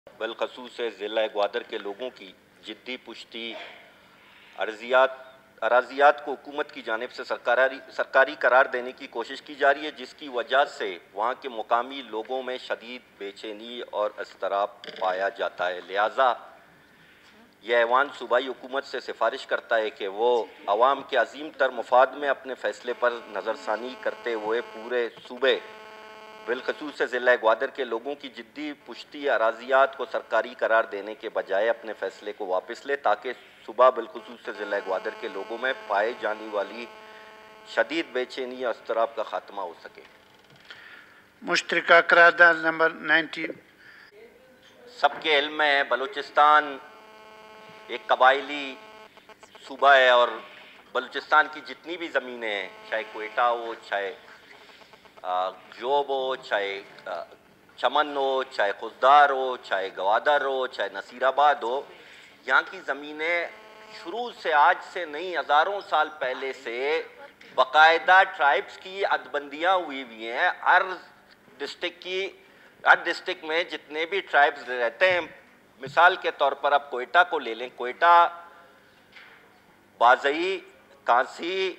बिलखसूस ज़िला ग्वादर के लोगों की जिद्दी पुश्ती अराजियात को हुकूमत की जानिब से सरकारी करार देने की कोशिश की जा रही है, जिसकी वजह से वहाँ के मुकामी लोगों में शदीद बेचैनी और अस्तराब पाया जाता है। लिहाजा यह ऐवान सूबाई हुकूमत से सिफारिश करता है कि वो अवाम के अजीम तर मफाद में अपने फ़ैसले पर नज़रसानी करते हुए पूरे सूबे बिलखसूस ज़िला ग्वादर के लोगों की जिद्दी पुश्ती अराजियात को सरकारी करार देने के बजाय अपने फ़ैसले को वापस ले, ताकि सुबह बिलखसूस ज़िला ग्वादर के लोगों में पाए जाने वाली शदीद बेचैनी और अस्तराब का खात्मा हो सके। मुश्तरका करारदाद नंबर 90। सबके इल्म में है, बलूचिस्तान एक कबायली सूबा है और बलूचिस्तान की जितनी भी ज़मीनें हैं, चाहे कोयटा हो, चाहे जोब हो, चाहे चमन हो, चाहे खुजदार हो, चाहे गवादर हो, चाहे नसीराबाद हो, यहाँ की ज़मीनें शुरू से, आज से नहीं, हज़ारों साल पहले से बाकायदा ट्राइब्स की अदबंदियाँ हुई हैं। हर डिस्ट्रिक्ट में जितने भी ट्राइब्स रहते हैं, मिसाल के तौर पर आप कोयटा को ले लें, कोयटा, बाज़ई, कांसी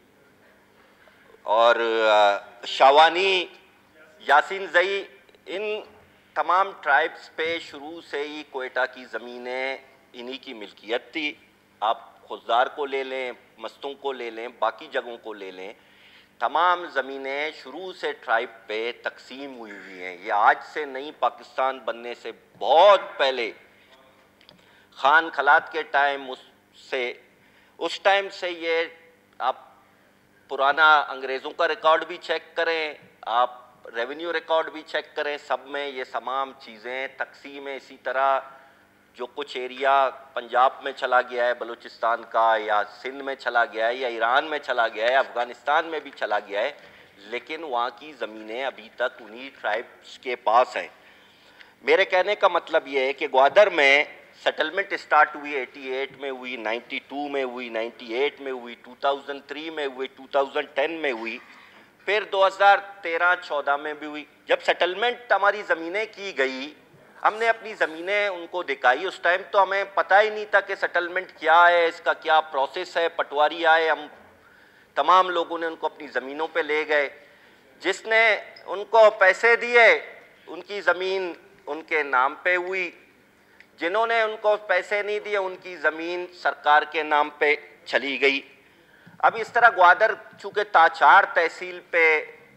और शावानी, यासीन जई, इन तमाम ट्राइब्स पे शुरू से ही कोयटा की ज़मीनें इन्हीं की मिल्कियत थी। आप खुजदार को ले लें, मस्तों को ले लें, बाकी जगहों को ले लें, तमाम ज़मीनें शुरू से ट्राइब पे तकसीम हुई हैं। ये आज से नहीं, पाकिस्तान बनने से बहुत पहले, खान खलात के टाइम, उस टाइम से ये, आप पुराना अंग्रेज़ों का रिकॉर्ड भी चेक करें, आप रेवेन्यू रिकॉर्ड भी चेक करें, सब में ये तमाम चीज़ें तकसीम है। इसी तरह जो कुछ एरिया पंजाब में चला गया है बलूचिस्तान का, या सिंध में चला गया है, या ईरान में चला गया है, अफ़गानिस्तान में भी चला गया है, लेकिन वहाँ की ज़मीनें अभी तक उन्हीं ट्राइब्स के पास हैं। मेरे कहने का मतलब ये है कि ग्वादर में सेटलमेंट स्टार्ट हुई 88 में हुई, 92 में हुई, 98 में हुई, 2003 में हुई, 2010 में हुई, फिर 2013-14 में भी हुई। जब सेटलमेंट हमारी ज़मीनें की गई, हमने अपनी ज़मीनें उनको दिखाई। उस टाइम तो हमें पता ही नहीं था कि सेटलमेंट क्या है, इसका क्या प्रोसेस है। पटवारी आए, हम तमाम लोगों ने उनको अपनी ज़मीनों पे ले गए। जिसने उनको पैसे दिए, उनकी ज़मीन उनके नाम पे हुई। जिन्होंने उनको पैसे नहीं दिए, उनकी ज़मीन सरकार के नाम पे चली गई। अब इस तरह ग्वादर चूँकि ताचार तहसील पे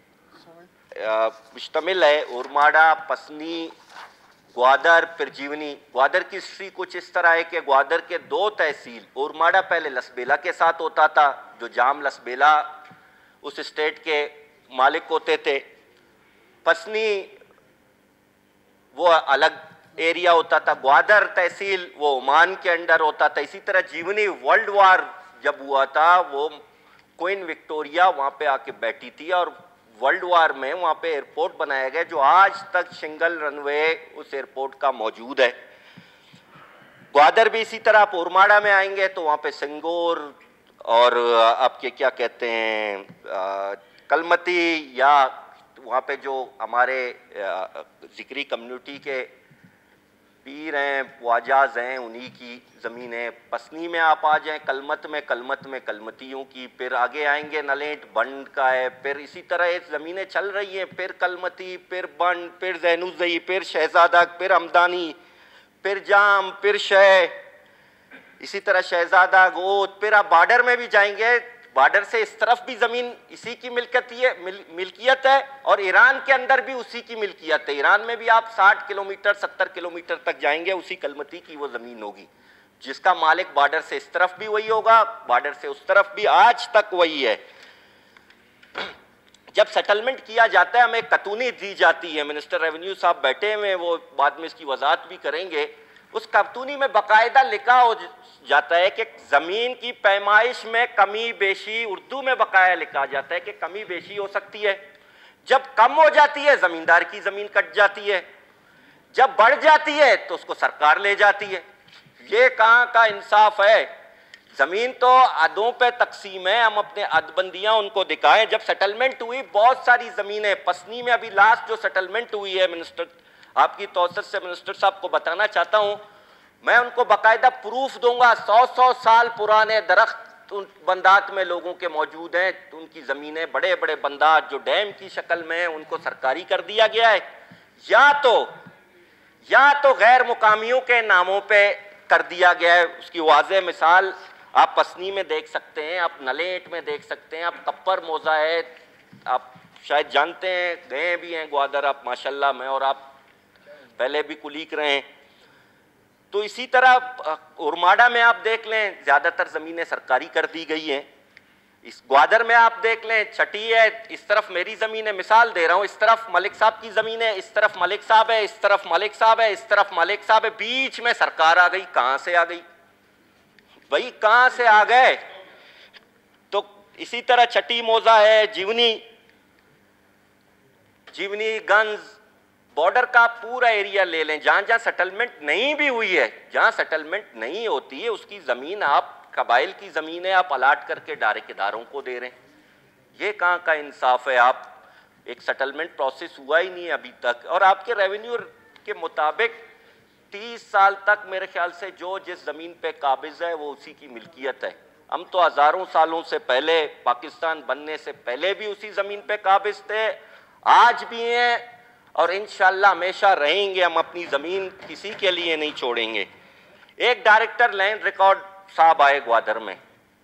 मुश्तमिल है, उरमाड़ा, पसनी, ग्वादर, पिरजीवनी। ग्वादर की हिस्ट्री कुछ इस तरह है कि ग्वादर के दो तहसील, उरमाड़ा पहले लसबेला के साथ होता था, जो जाम लसबेला उस स्टेट के मालिक होते थे। पसनी वो अलग एरिया होता था। ग्वादर तहसील वो ओमान के अंडर होता था। इसी तरह जीवनी, वर्ल्ड वार जब हुआ था, वो क्वीन विक्टोरिया वहाँ पे आके बैठी थी और वर्ल्ड वार में वहाँ पे एयरपोर्ट बनाया गया, जो आज तक सिंगल रनवे उस एयरपोर्ट का मौजूद है। ग्वादर भी इसी तरह, आप उरमाड़ा में आएंगे तो वहाँ पे सिंगोर और आपके क्या कहते हैं, कलमती, या वहाँ पे जो हमारे जिक्री कम्युनिटी के पीर हैं, वाजाज हैं, उन्हीं की ज़मीन है। पसनी में आप आ जाएं, कलमत में कलमतियों की, फिर आगे आएंगे नलेट बंड का है, फिर इसी तरह ये ज़मीनें चल रही हैं, फिर कलमती, फिर बंड, फिर जैनुज़ई, फिर शहजादा, फिर हमदानी, फिर जाम, फिर शह, इसी तरह शहजादा, गोद। फिर आप बॉर्डर में भी जाएंगे, बॉर्डर से इस तरफ भी ज़मीन इसी की मिल्कियत है और ईरान के अंदर भी उसी की मिल्कियत है। ईरान में भी आप 60 किलोमीटर 70 किलोमीटर तक जाएंगे, उसी कलमती की वो ज़मीन होगी, जिसका मालिक बॉर्डर से इस तरफ भी वही होगा, बॉर्डर से उस तरफ भी आज तक वही है। जब सेटलमेंट किया जाता है, हमें कतूनी दी जाती है, मिनिस्टर रेवेन्यू साहब बैठे हुए, वो बाद में इसकी वजाहत भी करेंगे। उस कतूनी में बाकायदा लिखा हो जाता है कि ज़मीन की पैमाइश में कमी बेशी, उर्दू में बकाया लिखा जाता है कि कमी बेशी हो सकती है। जब कम हो जाती है, ज़मींदार की ज़मीन कट जाती है, जब बढ़ जाती है तो उसको सरकार ले जाती है। ये कहाँ का इंसाफ है? ज़मीन तो अदों पे तकसीम है, हम अपने अदबंदियाँ उनको दिखाएं। जब सेटलमेंट हुई, बहुत सारी ज़मीनें, पसनी में अभी लास्ट जो सेटलमेंट हुई है मिनिस्टर आपकी तौसत से मिनिस्टर साहब को बताना चाहता हूं, मैं उनको बाकायदा प्रूफ दूंगा, 100 साल पुराने दरख्त उन बंदात में लोगों के मौजूद हैं, उनकी ज़मीनें बड़े बड़े बंदात जो डैम की शक्ल में हैं उनको सरकारी कर दिया गया है, या तो गैर मुकामियों के नामों पे कर दिया गया है। उसकी वाज़ेह मिसाल आप पसनी में देख सकते हैं, आप नलेट में देख सकते हैं, आप कप्पर मोजा है, आप शायद जानते हैं, गए भी हैं ग्वादर आप माशाल्लाह, मैं और आप पहले भी कुलीक रहे हैं। तो इसी तरह उरमाडा में आप देख लें ज़्यादातर ज़मीनें सरकारी कर दी गई हैं। इस ग्वादर में आप देख लें छठी है, इस तरफ मेरी ज़मीन है, मिसाल दे रहा हूँ, इस तरफ मलिक साहब की ज़मीन है, इस तरफ मलिक साहब है, इस तरफ मलिक साहब है, इस तरफ मलिक साहब है, बीच में सरकार आ गई। कहाँ से आ गई भाई, कहाँ से आ गए? तो इसी तरह छठी मोजा है, जीवनीगंज, बॉर्डर का पूरा एरिया ले लें, जहां जहां सेटलमेंट नहीं भी हुई है, जहां सेटलमेंट नहीं होती है उसकी जमीन आप कबाइल की जमीन है आप अलाट करके डायरेक्ट इदारों को दे रहे हैं। ये कहाँ का इंसाफ है? आप एक सेटलमेंट प्रोसेस हुआ ही नहीं है अभी तक, और आपके रेवेन्यू के मुताबिक 30 साल तक मेरे ख्याल से जो जिस जमीन पे काबिज है वो उसी की मिल्कियत है। हम तो हजारों सालों से पहले, पाकिस्तान बनने से पहले भी उसी जमीन पे काबिज थे, आज भी हैं और इंशाल्लाह हमेशा रहेंगे। हम अपनी ज़मीन किसी के लिए नहीं छोड़ेंगे। एक डायरेक्टर लैंड रिकॉर्ड साहब आए ग्वादर में,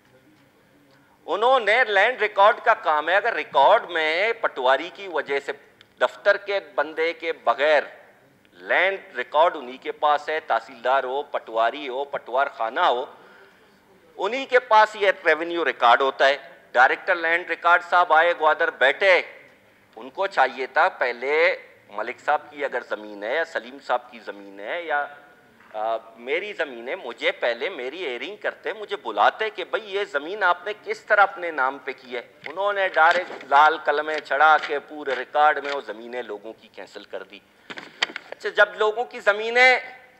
उन्होंने लैंड रिकॉर्ड का काम है, अगर रिकॉर्ड में पटवारी की वजह से दफ्तर के बंदे के बगैर लैंड रिकॉर्ड उन्हीं के पास है, तहसीलदार हो, पटवारी हो, पटवार खाना हो, उन्हीं के पास ये रेवेन्यू रिकॉर्ड होता है। डायरेक्टर लैंड रिकॉर्ड साहब आए ग्वादर, बैठे, उनको चाहिए था पहले मलिक साहब की अगर ज़मीन है या सलीम साहब की ज़मीन है या मेरी ज़मीन है, मुझे पहले मेरी एयरिंग करते, मुझे बुलाते कि भाई ये ज़मीन आपने किस तरह अपने नाम पे की है। उन्होंने डायरेक्ट लाल कलमें चढ़ा के पूरे रिकॉर्ड में वो ज़मीनें लोगों की कैंसिल कर दी। अच्छा, जब लोगों की ज़मीनें,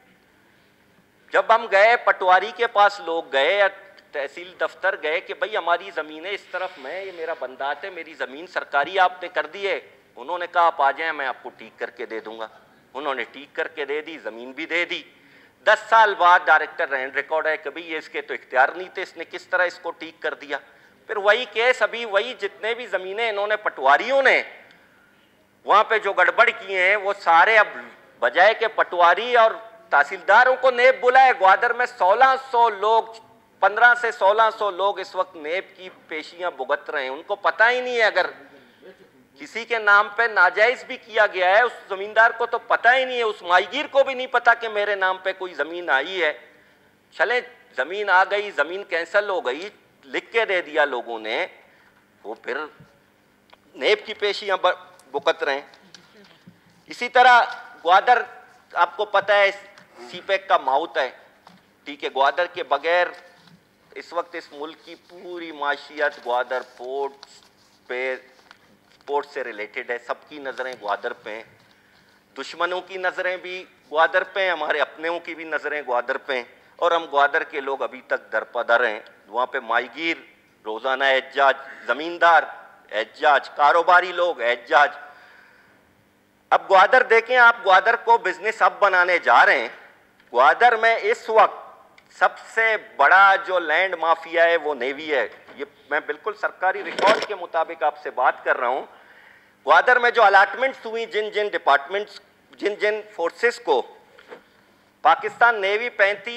जब हम गए पटवारी के पास, लोग गए या तहसील दफ्तर गए कि भाई हमारी ज़मीनें इस तरफ में, ये मेरा बंदात है, मेरी ज़मीन सरकारी आपने कर दी है, उन्होंने कहा आप आ जाएं मैं आपको ठीक करके दे दूंगा। उन्होंने ठीक करके दे दी, ज़मीन भी दे दी। 10 साल बाद डायरेक्टर लैंड रिकॉर्ड है कि भाई ये इसके तो इख्तियार नहीं थे, इसने किस तरह इसको ठीक कर दिया। फिर वही केस, अभी वही जितने भी ज़मीनें इन्होंने पटवारियों ने वहाँ पे जो गड़बड़ किए हैं वो सारे अब बजाय के पटवारी और तहसीलदारों को नेब बुलाए। ग्वादर में 1600 लोग, 15 से 1600 लोग इस वक्त नेब की पेशियां भुगत रहे हैं। उनको पता ही नहीं है, अगर किसी के नाम पे नाजायज भी किया गया है, उस जमींदार को तो पता ही नहीं है, उस माहीगीर को भी नहीं पता कि मेरे नाम पे कोई जमीन आई है। चले जमीन आ गई, जमीन कैंसिल हो गई, लिख के दे दिया लोगों ने, वो फिर नेब की पेशियां भुगत रहे हैं। इसी तरह ग्वादर आपको पता है सीपेक का माउथ है, ठीक है। ग्वादर के बगैर इस वक्त इस मुल्क की पूरी माशियत ग्वादर पोर्ट से रिलेटेड है। सबकी नज़रें ग्वादर पे हैं, दुश्मनों की नज़रें भी ग्वादर पे हैं, हमारे अपनों की भी नज़रें ग्वादर पे हैं, और हम ग्वादर के लोग अभी तक दरपदर हैं। वहाँ पे माहीगीर रोज़ाना एहजाज, ज़मींदार एहजाज, कारोबारी लोग एहजाज। अब ग्वादर देखें आप, ग्वादर को बिजनेस हब बनाने जा रहे हैं। ग्वादर में इस वक्त सबसे बड़ा जो लैंड माफिया है वो नेवी है। ये मैं बिल्कुल सरकारी रिकॉर्ड के मुताबिक आपसे बात कर रहा हूं। ग्वादर में जो अलाटमेंट्स हुई जिन जिन डिपार्टमेंट्स, जिन जिन फोर्सेस को, पाकिस्तान नेवी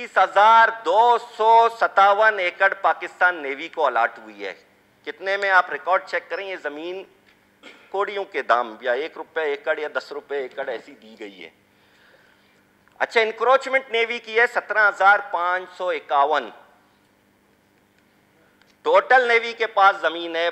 35,257 एकड़ पाकिस्तान नेवी को अलाट हुई है। कितने में? आप रिकॉर्ड चेक करें, ये जमीन कोड़ियों के दाम या 1 रुपये एकड़ या 10 रुपये एकड़ ऐसी दी गई है। अच्छा, इंक्रोचमेंट नेवी की है 17,551। टोटल नेवी के पास जमीन है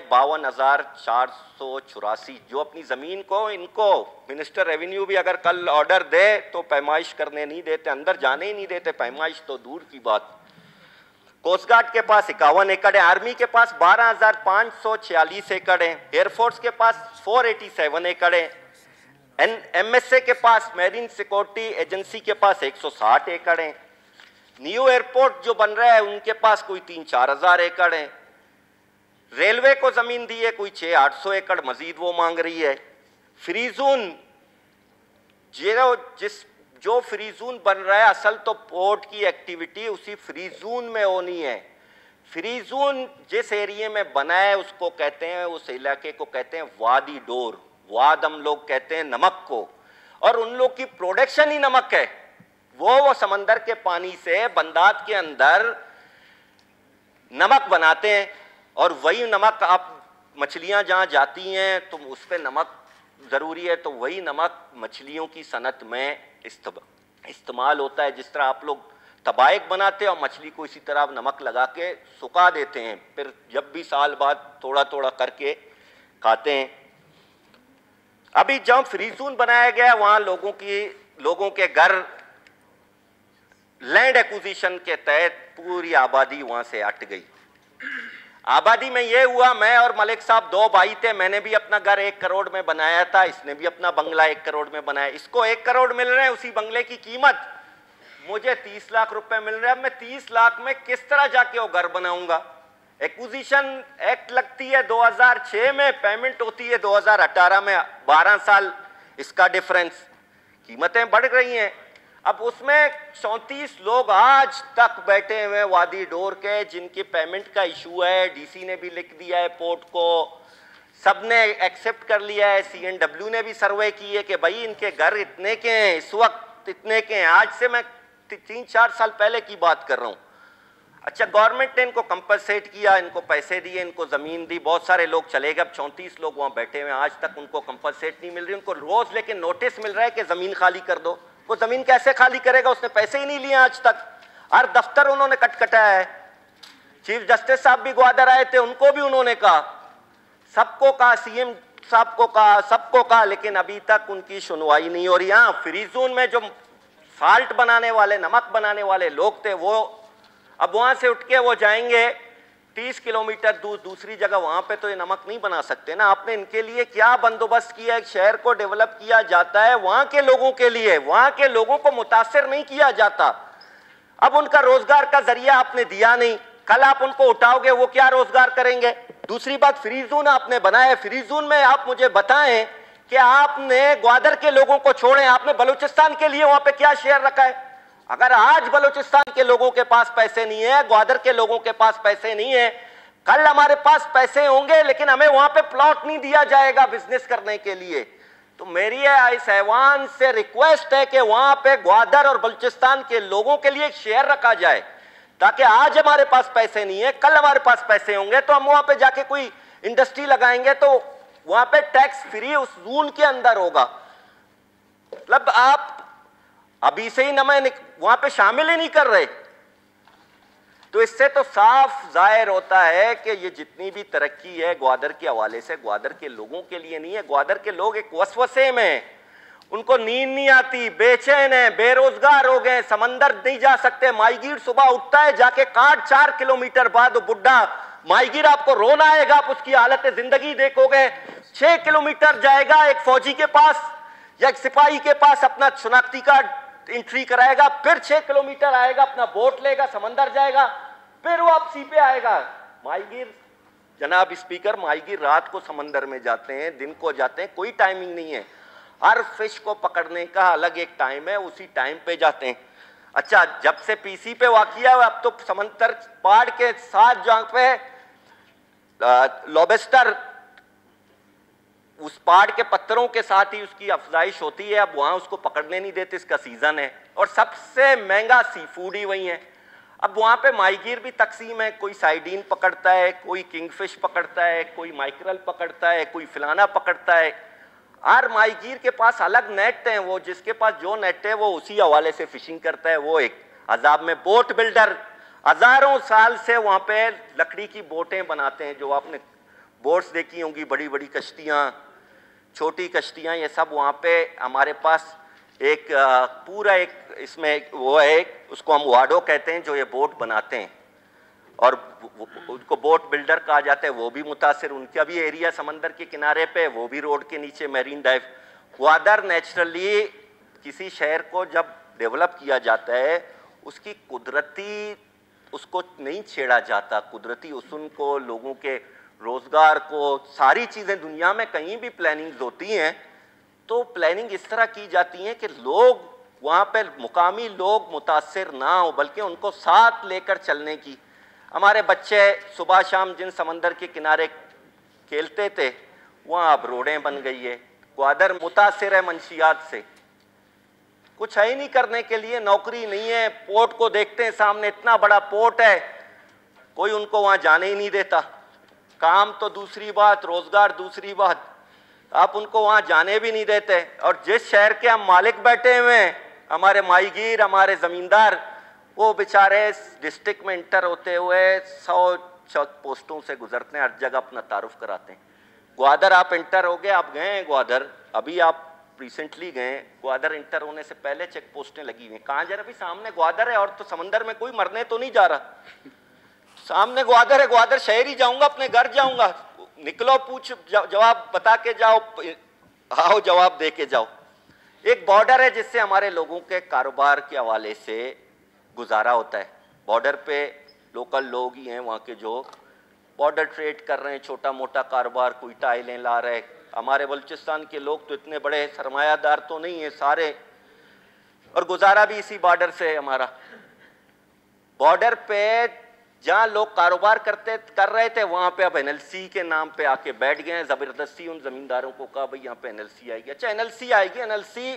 52,484। जो अपनी जमीन को, इनको मिनिस्टर रेवेन्यू भी अगर कल ऑर्डर दे तो पैमाइश करने नहीं देते, अंदर जाने ही नहीं देते, पैमाइश तो दूर की बात। कोस्ट गार्ड के पास 51 एकड़ है, आर्मी के पास 12,546 एकड़ है, एयरफोर्स के पास 487 एकड़ है, MSA के पास, मैरीन सिक्योरिटी एजेंसी के पास 160 एकड़ है, न्यू एयरपोर्ट जो बन रहा है उनके पास कोई 3-4 हज़ार एकड़ है, रेलवे को जमीन दी है कोई 600-800 एकड़, मजीद वो मांग रही है। फ्री जोन जो फ्री जोन बन रहा है, असल तो पोर्ट की एक्टिविटी उसी फ्री जोन में होनी है। फ्री जोन जिस एरिया में बना है उसको कहते हैं, उस इलाके को कहते हैं वादी डोर। वाद हम लोग कहते हैं नमक को, और उन लोग की प्रोडक्शन ही नमक है। वो समंदर के पानी से बंदात के अंदर नमक बनाते हैं, और वही नमक आप मछलियां जहां जाती हैं तो उस पर नमक जरूरी है, तो वही नमक मछलियों की सनत में इस्तेमाल होता है। जिस तरह आप लोग तबायक बनाते हैं और मछली को इसी तरह नमक लगा के सुखा देते हैं, फिर जब भी साल बाद थोड़ा थोड़ा करके खाते हैं। अभी जब फ्री जोन बनाया गया वहां लोगों के घर लैंड एक्विजिशन के तहत पूरी आबादी वहां से हट गई। आबादी में यह हुआ, मैं और मलिक साहब 2 भाई थे, मैंने भी अपना घर 1 करोड़ में बनाया था, इसने भी अपना बंगला 1 करोड़ में बनाया। इसको 1 करोड़ मिल रहे हैं, उसी बंगले की कीमत मुझे 30 लाख रुपए मिल रहे हैं। अब मैं 30 लाख में किस तरह जाके वो घर बनाऊंगा? एक्विजिशन एक्ट लगती है 2006 में, पेमेंट होती है 2018 में, 12 साल इसका डिफरेंस। कीमतें बढ़ रही हैं। अब उसमें 34 लोग आज तक बैठे हुए वादी डोर के, जिनकी पेमेंट का इशू है। डीसी ने भी लिख दिया है पोर्ट को, सबने एक्सेप्ट कर लिया है। CNW ने भी सर्वे की है कि भाई इनके घर इतने के हैं, इस वक्त इतने के हैं। आज से मैं 3-4 साल पहले की बात कर रहा हूं। अच्छा, गवर्नमेंट ने इनको कंपनसेट किया, इनको पैसे दिए, इनको जमीन दी, बहुत सारे लोग चले गए। अब 34 लोग वहां बैठे हुए, आज तक उनको कंपनसेट नहीं मिल रही। उनको रोज लेकिन नोटिस मिल रहा है कि जमीन खाली कर दो। वो जमीन कैसे खाली करेगा? उसने पैसे ही नहीं लिए आज तक। हर दफ्तर उन्होंने कटकटाया है। चीफ जस्टिस साहब भी ग्वादर आए थे, उनको भी उन्होंने कहा, सबको कहा, CM साहब को कहा, सबको कहा, लेकिन अभी तक उनकी सुनवाई नहीं हो रही। हाँ, फ्री जोन में जो साल्ट बनाने वाले, नमक बनाने वाले लोग थे, वो अब वहां से उठ के वो जाएंगे 30 किलोमीटर दूर दूसरी जगह, वहां पे तो ये नमक नहीं बना सकते ना। आपने इनके लिए क्या बंदोबस्त किया? एक शहर को डेवलप किया जाता है वहां के लोगों के लिए, वहां के लोगों को मुतासिर नहीं किया जाता। अब उनका रोजगार का जरिया आपने दिया नहीं, कल आप उनको उठाओगे, वो क्या रोजगार करेंगे? दूसरी बात, फ्री जोन आपने बनाया, फ्री जोन में आप मुझे बताएं कि आपने ग्वादर के लोगों को छोड़े, आपने बलूचिस्तान के लिए वहां पे क्या शेयर रखा है? अगर आज बलूचिस्तान के लोगों के पास पैसे नहीं है, ग्वादर के लोगों के पास पैसे नहीं है, कल हमारे पास पैसे होंगे लेकिन हमें वहां पे प्लॉट नहीं दिया जाएगा बिजनेस करने के लिए। तो मेरी इस ऐवान से रिक्वेस्ट है कि वहां पे ग्वादर और बलूचिस्तान के लोगों के लिए एक शेयर रखा जाए, ताकि आज हमारे पास पैसे नहीं है, कल हमारे पास पैसे होंगे तो हम वहां पे जाके कोई इंडस्ट्री लगाएंगे तो वहां पे टैक्स फ्री उस जोन के अंदर होगा। मतलब आप अभी से ही नमक वहां पे शामिल ही नहीं कर रहे। तो इससे तो साफ जाहिर होता है कि ये जितनी भी तरक्की है ग्वादर के हवाले से ग्वादर के लोगों के लिए नहीं है। ग्वादर के लोग एक वसवसे में, उनको नींद नहीं आती, बेचैन है, बेरोजगार हो गए, समंदर नहीं जा सकते। माहीगीर सुबह उठता है, जाके काट 4 किलोमीटर बाद वो बुढ़ा माहीगीर, आपको रोना आएगा, आप उसकी हालत जिंदगी देखोगे। 6 किलोमीटर जाएगा एक फौजी के पास या एक सिपाही के पास, अपना शनाख्ती कार्ड एंट्री कराएगा, फिर 6 किलोमीटर आएगा, अपना बोट लेगा, समंदर जाएगा, फिर वापसी पे आएगा। माहीगीर, जनाब स्पीकर, माहीगीर रात को समंदर में जाते हैं, दिन को जाते हैं, कोई टाइमिंग नहीं है। हर फिश को पकड़ने का अलग एक टाइम है, उसी टाइम पे जाते हैं। अच्छा, जब से PC पे वाकिया है, अब तो समंदर पहाड़ के साथ जहां पे लॉबस्टर उस पहाड़ के पत्थरों के साथ ही उसकी अफजाइश होती है, अब वहां उसको पकड़ने नहीं देते, इसका सीजन है, और सबसे महंगा सी फूड ही वही है। अब वहां पे माहीगीर भी तकसीम है, कोई साइडीन पकड़ता है, कोई किंगफिश पकड़ता है, कोई माइक्रल पकड़ता है, कोई फिलाना पकड़ता है। हर माहीगीर के पास अलग नेट हैं, वो जिसके पास जो नेट है वो उसी हवाले से फिशिंग करता है। वो एक अजाब में बोट बिल्डर हजारों साल से वहां पे लकड़ी की बोटें बनाते हैं, जो आपने बोट्स देखी होंगी, बड़ी बड़ी कश्तियां, छोटी कश्तियां, ये सब वहाँ पे हमारे पास एक पूरा एक इसमें वो है, उसको हम वाडो कहते हैं, जो ये बोट बनाते हैं, और उनको बोट बिल्डर कहा जाता है। वो भी मुतासिर, उनका भी एरिया समंदर के किनारे पे, वो भी रोड के नीचे मैरीन ड्राइव। ग्वादर नेचुरली किसी शहर को जब डेवलप किया जाता है, उसकी कुदरती, उसको नहीं छेड़ा जाता, कुदरती उसूल को, लोगों के रोजगार को, सारी चीजें दुनिया में कहीं भी प्लानिंग्स होती हैं तो प्लानिंग इस तरह की जाती है कि लोग वहाँ पे मुकामी लोग मुतासिर ना हो, बल्कि उनको साथ लेकर चलने की। हमारे बच्चे सुबह शाम जिन समंदर के किनारे खेलते थे, वहाँ अब रोडें बन गई है। ग्वादर मुतासिर है मंशियात से, कुछ है ही नहीं करने के लिए, नौकरी नहीं है। पोर्ट को देखते हैं, सामने इतना बड़ा पोर्ट है, कोई उनको वहाँ जाने ही नहीं देता। काम तो दूसरी बात, रोजगार दूसरी बात, आप उनको वहाँ जाने भी नहीं देते। और जिस शहर के हम मालिक बैठे हुए हैं, हमारे माहीगीर, हमारे ज़मींदार, वो बेचारे डिस्ट्रिक्ट में इंटर होते हुए 100 चेक पोस्टों से गुजरते हैं, हर जगह अपना तारुफ कराते हैं। ग्वादर आप इंटर हो गए, आप गए हैं ग्वादर, अभी आप रिसेंटली गए, ग्वादर इंटर होने से पहले चेक पोस्टें लगी हुई हैं। कहाँ जरा भी सामने ग्वादर है, और तो समंदर में कोई मरने तो नहीं जा रहा, सामने ग्वादर है। ग्वादर शहर ही जाऊंगा, अपने घर जाऊंगा, निकलो पूछ जवाब बता के जाओ, आओ जवाब दे के जाओ। एक बॉर्डर है जिससे हमारे लोगों के कारोबार के हवाले से गुजारा होता है। बॉर्डर पे लोकल लोग ही हैं वहाँ के जो बॉर्डर ट्रेड कर रहे हैं, छोटा मोटा कारोबार, कोई टाइलें ला रहे। हमारे बलूचिस्तान के लोग तो इतने बड़े सरमायादार तो नहीं है सारे, और गुजारा भी इसी बॉर्डर से है हमारा। बॉर्डर पे जहाँ लोग कारोबार कर रहे थे, वहाँ पे अब एनएलसी के नाम पे आके बैठ गए हैं। ज़बरदस्ती उन ज़मींदारों को कहा भाई यहाँ पे एनएलसी आएगी। अच्छा एनएलसी आएगी, एनएलसी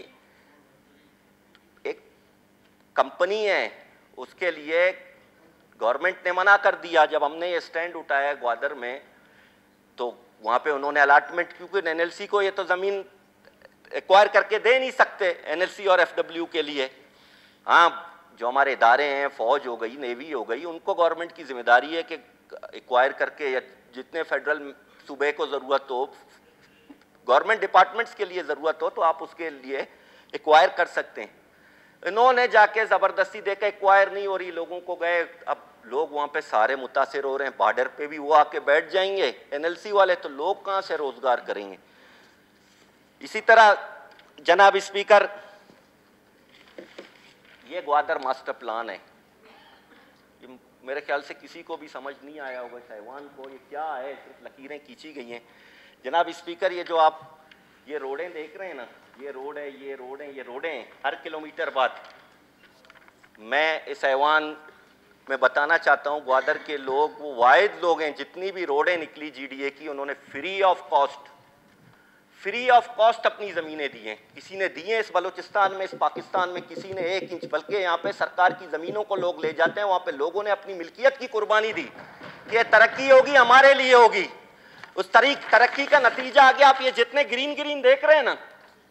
एक कंपनी है, उसके लिए गवर्नमेंट ने मना कर दिया। जब हमने ये स्टैंड उठाया ग्वादर में, तो वहाँ पे उन्होंने अलॉटमेंट, क्योंकि एनएलसी को ये तो ज़मीन एक्वायर करके दे नहीं सकते, एनएलसी और एफडब्ल्यू के लिए। हाँ, जो हमारे इदारे हैं, फौज हो गई, नेवी हो गई, उनको गवर्नमेंट की जिम्मेदारी है कि एक्वायर करके, या जितने फेडरल सूबे को ज़रूरत हो, गवर्नमेंट डिपार्टमेंट्स के लिए ज़रूरत हो, तो आप उसके लिए एक्वायर कर सकते हैं। इन्होंने जाके ज़बरदस्ती देकर एक्वायर नहीं हो रही, लोगों को गए। अब लोग वहाँ पे सारे मुतासिर हो रहे हैं, बॉर्डर पे भी वो आके बैठ जाएंगे एनएलसी वाले, तो लोग कहाँ से रोज़गार करेंगे। इसी तरह जनाब स्पीकर, ये ग्वादर मास्टर प्लान है, ये मेरे ख्याल से किसी को भी समझ नहीं आया होगा साहिवान को ये क्या है, सिर्फ लकीरें खींची गई हैं। जनाब स्पीकर, ये जो आप ये रोडें देख रहे हैं ना, ये रोड है, ये रोड है, ये रोडें हैं हर किलोमीटर बाद। मैं इस ऐवान में बताना चाहता हूँ, ग्वादर के लोग वो वाहिद लोग हैं, जितनी भी रोडें निकली जीडीए की, उन्होंने फ्री ऑफ कॉस्ट अपनी ज़मीनें दी हैं। किसी ने दी हैं इस बलूचिस्तान में, इस पाकिस्तान में किसी ने 1 इंच, बल्कि यहाँ पे सरकार की ज़मीनों को लोग ले जाते हैं। वहाँ पे लोगों ने अपनी मिल्कियत की कुर्बानी दी कि ये तरक्की होगी, हमारे लिए होगी। उस तरक्की का नतीजा आ गया। आप ये जितने ग्रीन देख रहे हैं ना,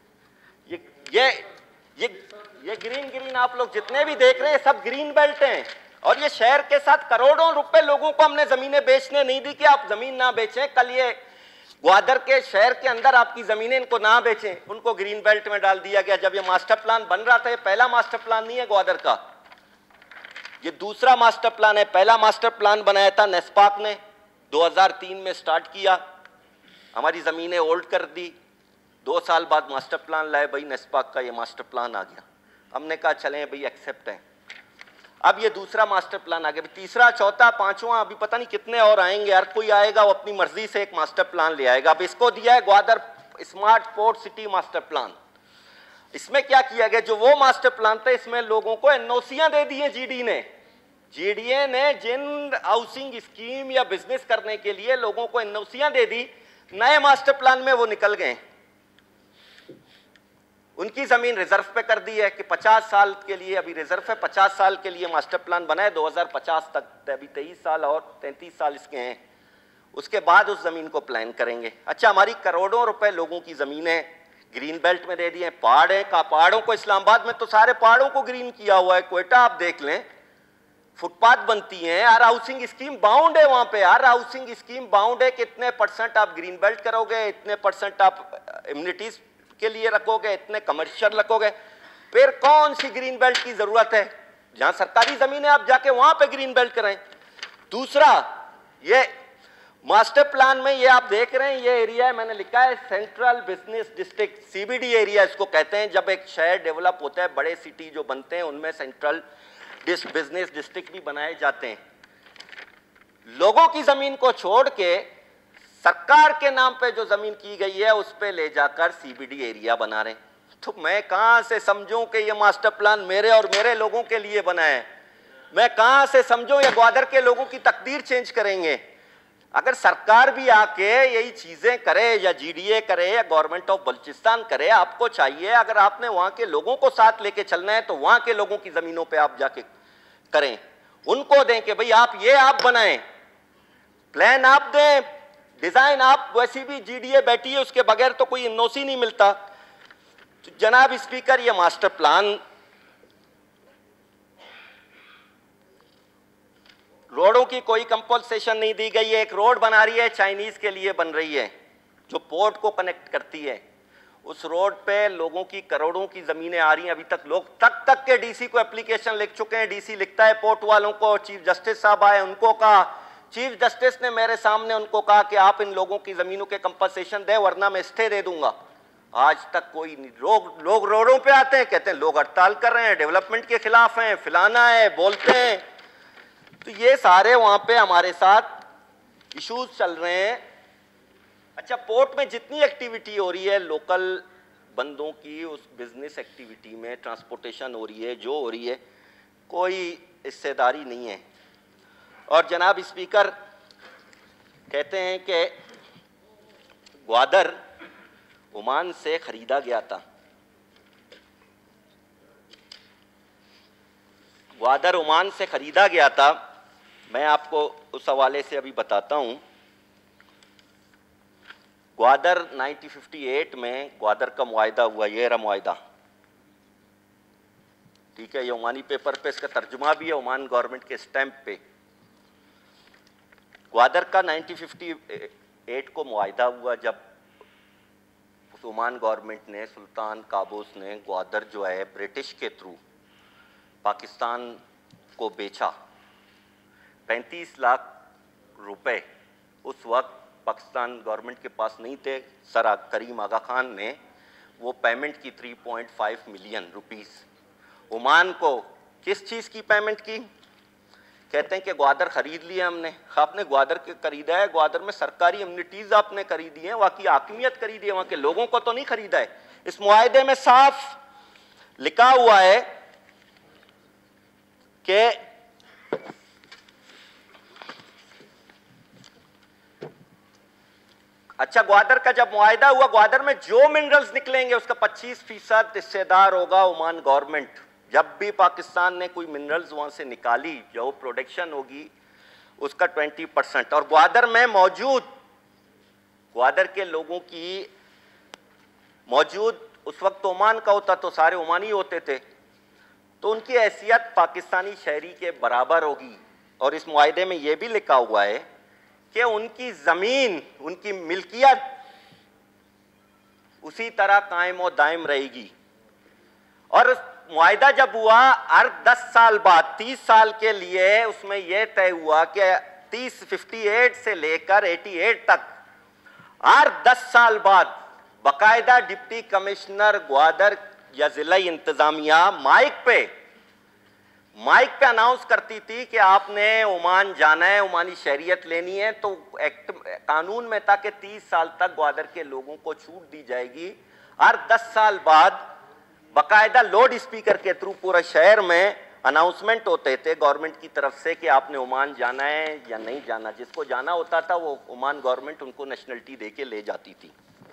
ये ग्रीन आप लोग जितने भी देख रहे हैं, सब ग्रीन बेल्ट हैं। और ये शहर के साथ करोड़ों रुपए लोगों को हमने ज़मीनें बेचने नहीं दी कि आप ज़मीन ना बेचें। कल ये ग्वादर के शहर के अंदर आपकी ज़मीनें इनको ना बेचें, उनको ग्रीन बेल्ट में डाल दिया गया। जब ये मास्टर प्लान बन रहा था, ये पहला मास्टर प्लान नहीं है ग्वादर का, ये दूसरा मास्टर प्लान है। पहला मास्टर प्लान बनाया था नेस्पाक ने, 2003 में स्टार्ट किया, हमारी ज़मीनें होल्ड कर दी। 2 साल बाद मास्टर प्लान लाए, भाई नेस्पाक का ये मास्टर प्लान आ गया। हमने कहा चलें भाई, एक्सेप्ट है। अब ये दूसरा मास्टर प्लान आ गया, तीसरा, चौथा, पांचवा, अभी पता नहीं कितने और आएंगे। हर कोई आएगा वो अपनी मर्जी से एक मास्टर प्लान ले आएगा। अब इसको दिया है Gwadar smart port city master plan. इसमें क्या किया गया, जो वो मास्टर प्लान था, इसमें लोगों को एनओसियां दे दी है जीडीए ने जिन हाउसिंग स्कीम या बिजनेस करने के लिए लोगों को एनओसियां दे दी, नए मास्टर प्लान में वो निकल गए। उनकी जमीन रिजर्व पे कर दी है कि 50 साल के लिए अभी रिजर्व है, 50 साल के लिए मास्टर प्लान बना है 2050 तक। अभी 23 साल और 33 साल इसके हैं, उसके बाद उस जमीन को प्लान करेंगे। अच्छा, हमारी करोड़ों रुपए लोगों की जमीनें ग्रीन बेल्ट में दे दी हैं। पहाड़ है, का पहाड़ों को, इस्लामाबाद में तो सारे पहाड़ों को ग्रीन किया हुआ है। क्वेटा आप देख लें, फुटपाथ बनती हैं, हर हाउसिंग स्कीम बाउंड है वहां पे, हर हाउसिंग स्कीम बाउंड है कि इतने % आप ग्रीन बेल्ट करोगे, इतने % आप इम्यूनिटीज के लिए रखोगे, इतने कमर्शियल रखोगे। फिर कौन सी ग्रीन बेल्ट की जरूरत है? जहां सरकारी जमीन है आप जाके वहां पे ग्रीन बेल्ट कराएं। दूसरा, ये मास्टर प्लान में ये आप देख रहे हैं, ये एरिया है, मैंने लिखा है central business district, CBD area इसको कहते हैं। जब एक शहर डेवलप होता है, बड़े सिटी जो बनते हैं, उनमें सेंट्रल बिजनेस डिस्ट्रिक्ट भी बनाए जाते हैं। लोगों की जमीन को छोड़ के सरकार के नाम पे जो जमीन की गई है उस पे ले जाकर सीबीडी एरिया बना रहे हैं। तो मैं कहां से समझूं कि ये मास्टर प्लान मेरे और मेरे लोगों के लिए बना है? मैं कहां से समझूं ये ग्वादर के लोगों की तकदीर चेंज करेंगे? अगर सरकार भी आके यही चीजें करे या जीडीए करे या गवर्नमेंट ऑफ बलूचिस्तान करे, आपको चाहिए अगर आपने वहां के लोगों को साथ लेके चलना है तो वहां के लोगों की जमीनों पे आप जाके करें, उनको दें कि भाई आप बनाएं, प्लान आप दें, डिजाइन आप, वैसी भी जीडीए बैठी है उसके बगैर तो कोई एनओसी नहीं मिलता। तो जनाब स्पीकर, ये मास्टर प्लान रोडों की कोई कंपल्सेशन नहीं दी गई है। एक रोड बना रही है, चाइनीज के लिए बन रही है, जो पोर्ट को कनेक्ट करती है। उस रोड पे लोगों की करोड़ों की जमीनें आ रही हैं। अभी तक लोग तक के डीसी को एप्लीकेशन लिख चुके हैं। डीसी लिखता है पोर्ट वालों को, चीफ जस्टिस साहब आए, उनको कहा, चीफ जस्टिस ने मेरे सामने उनको कहा कि आप इन लोगों की जमीनों के कंपल्सेशन दे वरना मैं स्टे दे दूंगा। आज तक कोई नहीं। लोग रोडों पे आते हैं, कहते हैं लोग हड़ताल कर रहे हैं, डेवलपमेंट के खिलाफ हैं, फिलाना है, बोलते हैं। तो ये सारे वहां पे हमारे साथ इश्यूज चल रहे हैं। अच्छा, पोर्ट में जितनी एक्टिविटी हो रही है लोकल बंदों की, उस बिजनेस एक्टिविटी में ट्रांसपोर्टेशन हो रही है, जो हो रही है, कोई हिस्सेदारी नहीं है। और जनाब स्पीकर कहते हैं कि ग्वादर ओमान से खरीदा गया था। ग्वादर ओमान से खरीदा गया था। मैं आपको उस हवाले से अभी बताता हूं। ग्वादर 1958 में ग्वादर का मुआहिदा हुआ, ये रहा मुआहिदा, ठीक है, ये ओमानी पेपर पे इसका तर्जुमा भी है, ओमान गवर्नमेंट के स्टैंप पे। ग्वादर का 1958 को मुआहिदा हुआ जब ओमान गवर्नमेंट ने, सुल्तान काबूस ने ग्वादर जो है ब्रिटिश के थ्रू पाकिस्तान को बेचा। 35 लाख रुपए उस वक्त पाकिस्तान गवर्नमेंट के पास नहीं थे। सर करीम आगा खान ने वो पेमेंट की 3.5 मिलियन रुपीस। ओमान को किस चीज़ की पेमेंट की? कहते हैं कि ग्वादर खरीद लिया हमने। आपने ग्वादर के खरीदा है, ग्वादर में सरकारी अम्यूनिटीज़ आपने खरीदी हैं, वहाँ की हाकिमियत खरीदी है, वहाँ के लोगों को तो नहीं खरीदा है। इस मुआहिदे में साफ लिखा हुआ है कि अच्छा, ग्वादर का जब मुआहिदा हुआ, ग्वादर में जो मिनरल्स निकलेंगे उसका 25% हिस्सेदार होगा ओमान गवर्नमेंट। जब भी पाकिस्तान ने कोई मिनरल्स वहां से निकाली, जो प्रोडक्शन होगी उसका 20%। और ग्वादर में मौजूद, ग्वादर के लोगों की मौजूद, उस वक्त ओमान का होता तो सारे ओमानी होते थे, तो उनकी हैसियत पाकिस्तानी शहरी के बराबर होगी। और इस मुआहिदे में यह भी लिखा हुआ है कि उनकी जमीन, उनकी मिल्कियत उसी तरह कायम और दायम रहेगी। और मुआहिदा जब हुआ, हर 10 साल बाद 30 साल के लिए उसमें यह तय हुआ कि 58 से लेकर 88 तक हर 10 साल बाद बाकायदा डिप्टी कमिश्नर ग्वादर या जिला इंतजामिया माइक पे अनाउंस करती थी कि आपने ओमान जाना है, ओमानी शहरियत लेनी है, तो एक्ट कानून में था कि 30 साल तक ग्वादर के लोगों को छूट दी जाएगी। हर 10 साल बाद बाकायदा लाउड स्पीकर के थ्रू पूरे शहर में अनाउंसमेंट होते थे गवर्नमेंट की तरफ से कि आपने ओमान जाना है या नहीं जाना। जिसको जाना होता था वो ओमान गवर्नमेंट उनको नेशनलिटी देके ले जाती थी।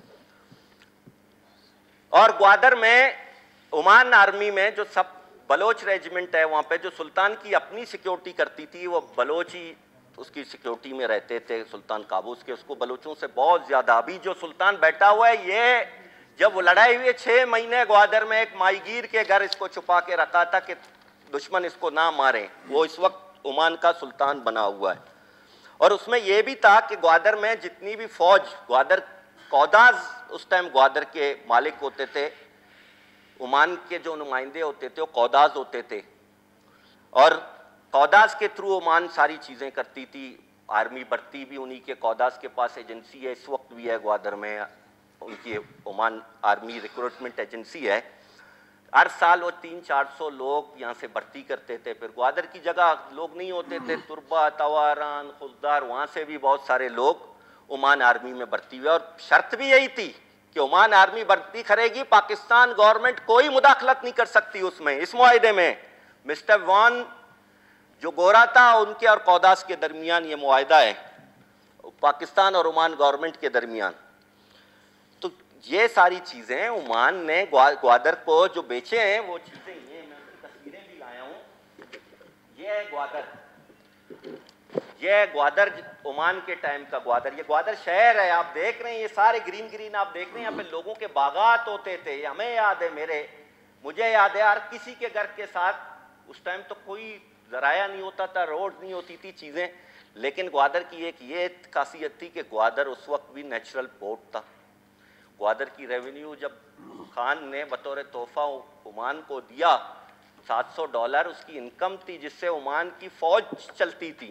और ग्वादर में ओमान आर्मी में जो सब बलोच रेजिमेंट है, वहाँ पे जो सुल्तान की अपनी सिक्योरिटी करती थी, वो बलोच ही उसकी सिक्योरिटी में रहते थे, सुल्तान काबूस के। उसको बलोचों से बहुत ज़्यादा, अभी जो सुल्तान बैठा हुआ है, ये जब वो लड़ाई हुई 6 महीने ग्वादर में एक माईगीर के घर इसको छुपा के रखा था कि दुश्मन इसको ना मारे। वो इस वक्त ओमान का सुल्तान बना हुआ है। और उसमें यह भी था कि ग्वादर में जितनी भी फौज, ग्वादर कौदाज उस टाइम ग्वादर के मालिक होते थे, ओमान के जो नुमाइंदे होते थे वो कौदाज होते थे, और कौदाज के थ्रू ओमान सारी चीज़ें करती थी। आर्मी भर्ती भी उन्हीं के, कौदाज के पास एजेंसी है, इस वक्त भी है ग्वादर में, उनकी ओमान आर्मी रिक्रूटमेंट एजेंसी है। हर साल वो 300-400 लोग यहाँ से भर्ती करते थे। फिर ग्वादर की जगह लोग नहीं होते थे, तुरबा, तवारान, खुजदार, वहाँ से भी बहुत सारे लोग ओमान आर्मी में भर्ती हुए, और शर्त भी यही थी कि ओमान आर्मी भर्ती करेगी, पाकिस्तान गवर्नमेंट कोई मुदाखलत नहीं कर सकती उसमें। इस मुआहिदे में मिस्टर वॉन जो गोरा था, उनके और कौदास के दरमियान ये मुआहिदा है, पाकिस्तान और ओमान गवर्नमेंट के दरमियान। तो ये सारी चीजें ओमान ने ग्वादर को जो बेचे हैं वो चीजें, ये मैं उसकी तस्वीरें भी लाया हूं। ये है ग्वादर, ये ग्वादर ओमान के टाइम का ग्वादर, ये ग्वादर शहर है, आप देख रहे हैं ये सारे ग्रीन ग्रीन आप देख रहे हैं, यहाँ पे लोगों के बागात होते थे। हमें याद है, मुझे याद है हर किसी के घर के साथ उस टाइम तो कोई जराया नहीं होता था, रोड नहीं होती थी चीज़ें, लेकिन ग्वादर की एक ये खासियत थी कि ग्वादर उस वक्त भी नेचुरल पोर्ट था। ग्वादर की रेवेन्यू जब खान ने बतौर तोहफा ओमान को दिया $700 उसकी इनकम थी, जिससे ओमान की फौज चलती थी।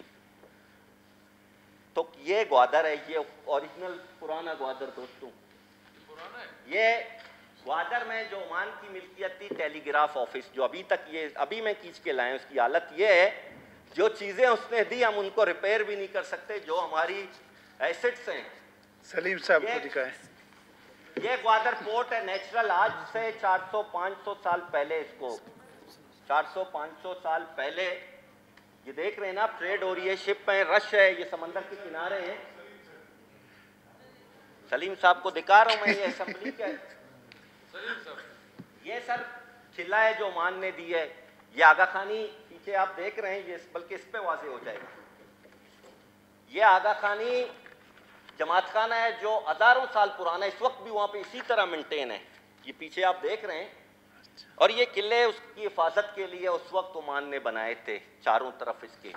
तो ये ग्वादर है, ये ओरिजिनल पुराना ग्वादर दोस्तों, ये ग्वादर में जो ओमान की मिल्कियत थी टेलीग्राफ ऑफिस, जो अभी तक ये अभी मैं खींच के लाए, उसकी हालत ये है, जो चीज़ें उसने दी हम उनको रिपेयर भी नहीं कर सकते, जो हमारी एसेट्स हैं। सलीम साहब को दिखाएं। ये ग्वादर पोर्ट है नेचुरल, आज से 400-500 साल पहले, इसको 400-500 साल पहले, ये देख रहे हैं ना, ट्रेड हो रही है, शिप है, रश है, ये समंदर के किनारे हैं। सलीम साहब को दिखा रहा हूं मैं, ये असेंबली का ये सर किला है जो ओमान ने दी है। ये आगा खानी पीछे आप देख रहे हैं, ये बल्कि इस पे वाजे हो जाएगा। ये आगा खानी जमात खाना है जो हजारों साल पुराना है, इस वक्त भी वहां पे इसी तरह मेंटेन है, ये पीछे आप देख रहे हैं। और ये किले उसकी हिफाजत के लिए उस वक्त ओमान ने बनाए थे चारों तरफ इसके।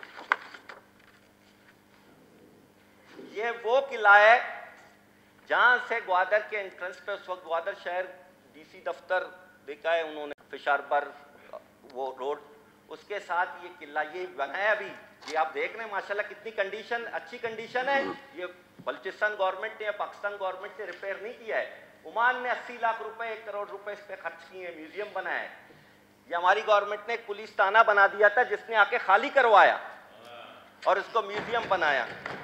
ये वो किला है जहां से ग्वादर के एंट्रेंस पे उस वक्त ग्वादर शहर डीसी दफ्तर देखा है उन्होंने, फिशारबर वो रोड, उसके साथ ये किला ये बनाया अभी, ये आप देख रहे हैं माशाल्लाह कितनी कंडीशन, अच्छी कंडीशन है। ये बलूचिस्तान गवर्नमेंट ने या पाकिस्तान गवर्नमेंट ने रिपेयर नहीं किया है। ओमान ने 80 लाख रुपए 1 करोड़ रुपए इस पे खर्च किए, म्यूजियम बनाया है। ये हमारी गवर्नमेंट ने एक पुलिस थाना बना दिया था, जिसने आके खाली करवाया और इसको म्यूजियम बनाया।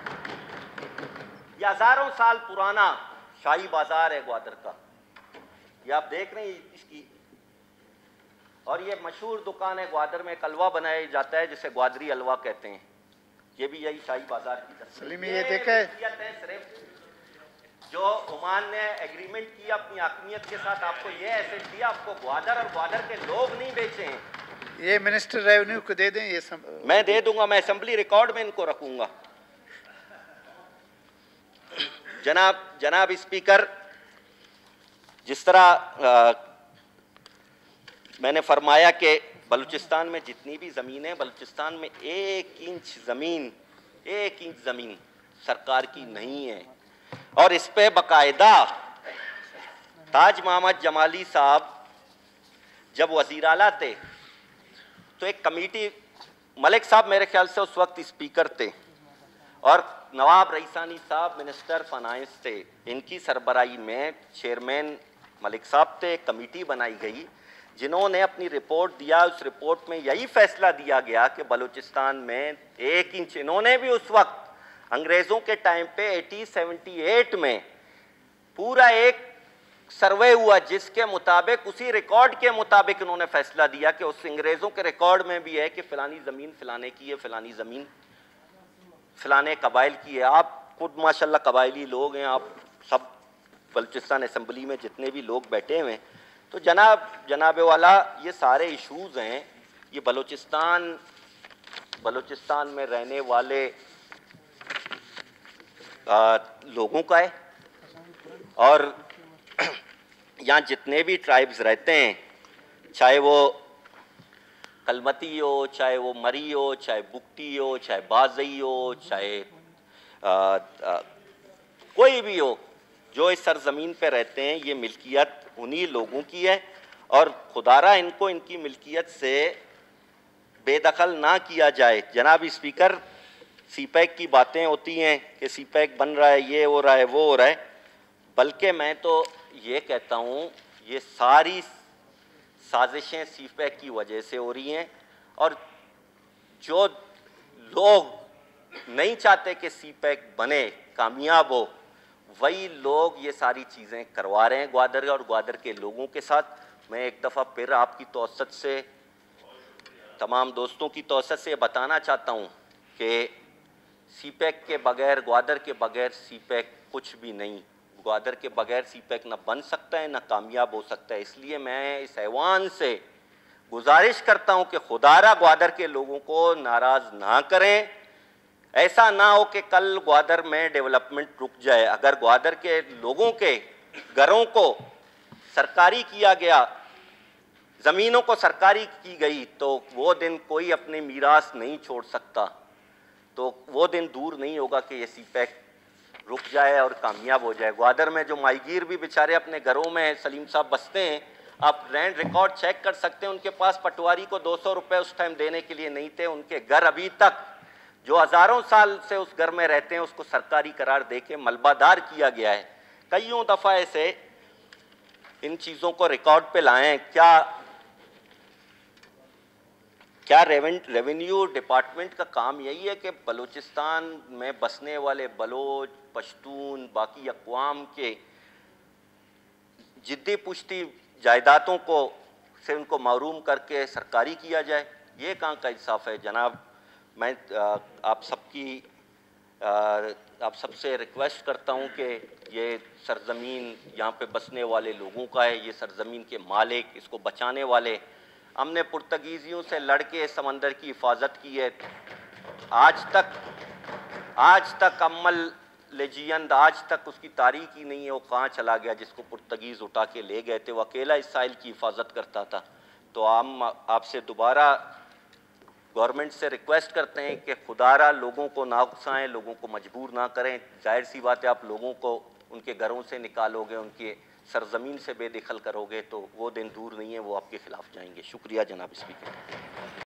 ये हजारों साल पुराना शाही बाजार है ग्वादर का, ये आप देख रहे हैं इसकी। और ये मशहूर दुकान है ग्वादर में, एक हलवा बनाया जाता है जिसे ग्वादरी हलवा कहते हैं, ये भी यही शाही बाजार की तस्वीर। ये देखा है सिर्फ जो ओमान ने एग्रीमेंट किया अपनी हकमियत के साथ, आपको ये एसेट दिया, आपको ग्वादर और ग्वादर के लोग नहीं बेचे हैं। ये मिनिस्टर रेवेन्यू को दे दें, ये मैं दे दूंगा, मैं असेंबली रिकॉर्ड में इनको रखूंगा। जनाब स्पीकर, जिस तरह मैंने फरमाया कि बलूचिस्तान में जितनी भी ज़मीन है, बलूचिस्तान में 1 इंच ज़मीन सरकार की नहीं है। और इस पे बाकायदा ताज मोहम्मद जमाली साहब जब वज़ीर आला थे तो एक कमेटी, मलिक साहब मेरे ख्याल से उस वक्त स्पीकर थे और नवाब रईसानी साहब मिनिस्टर फाइनेंस थे, इनकी सरबराही में चेयरमैन मलिक साहब थे। एक कमेटी बनाई गई जिन्होंने अपनी रिपोर्ट दिया, उस रिपोर्ट में यही फैसला दिया गया कि बलूचिस्तान में 1 इंच, इन्होंने भी उस वक्त अंग्रेज़ों के टाइम पे 1878 में पूरा एक सर्वे हुआ जिसके मुताबिक, उसी रिकॉर्ड के मुताबिक उन्होंने फैसला दिया कि उस अंग्रेज़ों के रिकॉर्ड में भी है कि फ़लानी ज़मीन फ़लाने की है, फ़लानी ज़मीन फ़लाने कबाइल की है। आप खुद माशाल्लाह कबाइली लोग हैं, आप सब बलूचिस्तान असेंबली में जितने भी लोग बैठे हुए हैं, तो जनाब वाला ये सारे इशूज़ हैं, ये बलूचिस्तान में रहने वाले लोगों का है। और यहाँ जितने भी ट्राइब्स रहते हैं, चाहे वो कलमती हो, चाहे वो मरी हो, चाहे बुकटी हो, चाहे बाज़ई हो, चाहे कोई भी हो, जो इस सरजमीन पे रहते हैं, ये मिल्कियत उन्हीं लोगों की है। और खुदारा इनको इनकी मिल्कियत से बेदखल ना किया जाए। जनाब स्पीकर, सीपैक की बातें होती हैं कि सीपैक बन रहा है, ये हो रहा है, वो हो रहा है, बल्कि मैं तो ये कहता हूँ ये सारी साजिशें सीपैक की वजह से हो रही हैं। और जो लोग नहीं चाहते कि सीपैक बने, कामयाब हो, वही लोग ये सारी चीज़ें करवा रहे हैं ग्वादर और ग्वादर के लोगों के साथ। मैं एक दफ़ा फिर आपकी तौसत से, तमाम दोस्तों की तौसत से बताना चाहता हूँ कि सीपैक के बगैर, ग्वादर के बगैर सीपैक कुछ भी नहीं। ग्वादर के बगैर सीपैक ना बन सकता है, ना कामयाब हो सकता है। इसलिए मैं इस ऐवान से गुजारिश करता हूँ कि खुदारा ग्वादर के लोगों को नाराज़ ना करें। ऐसा ना हो कि कल ग्वादर में डेवलपमेंट रुक जाए। अगर ग्वादर के लोगों के घरों को सरकारी किया गया, ज़मीनों को सरकारी की गई, तो वो दिन कोई अपने मीरास नहीं छोड़ सकता। तो वो दिन दूर नहीं होगा कि ये सीपैक रुक जाए और कामयाब हो जाए। ग्वादर में जो माहीगीर भी बेचारे अपने घरों में सलीम साहब बसते हैं, आप लैंड रिकॉर्ड चेक कर सकते हैं। उनके पास पटवारी को 200 रुपये उस टाइम देने के लिए नहीं थे। उनके घर अभी तक, जो हज़ारों साल से उस घर में रहते हैं, उसको सरकारी करार देके मलबादार किया गया है। कईयों दफ़ा ऐसे इन चीज़ों को रिकॉर्ड पे लाएं। क्या रेवेन्यू डिपार्टमेंट का काम यही है कि बलूचिस्तान में बसने वाले बलोच, पश्तून, बाकी अक़वाम के जिद्दी पुश्ती जायदादों को से उनको महरूम करके सरकारी किया जाए? ये कहाँ का इंसाफ है जनाब? मैं आप सबसे रिक्वेस्ट करता हूँ कि ये सरज़मीन यहाँ पे बसने वाले लोगों का है। ये सरज़मीन के मालिक, इसको बचाने वाले, हमने पुर्तगीज़ियों से लड़ के समंदर की हिफाजत की है। आज तक अम्मल लेजियंद, आज तक उसकी तारीख ही नहीं है। वो कहाँ चला गया जिसको पुर्तगीज़ उठा के ले गए थे? वो अकेला इस साहिल की हिफाजत करता था। तो हम आपसे दोबारा गवर्नमेंट से रिक्वेस्ट करते हैं कि खुदारा लोगों को ना उकसाएं, लोगों को मजबूर ना करें। जाहिर सी बात है, आप लोगों को उनके घरों से निकालोगे, उनके सरजमीन से बेदखल करोगे, तो वो दिन दूर नहीं है, वो आपके खिलाफ जाएंगे। शुक्रिया जनाब स्पीकर।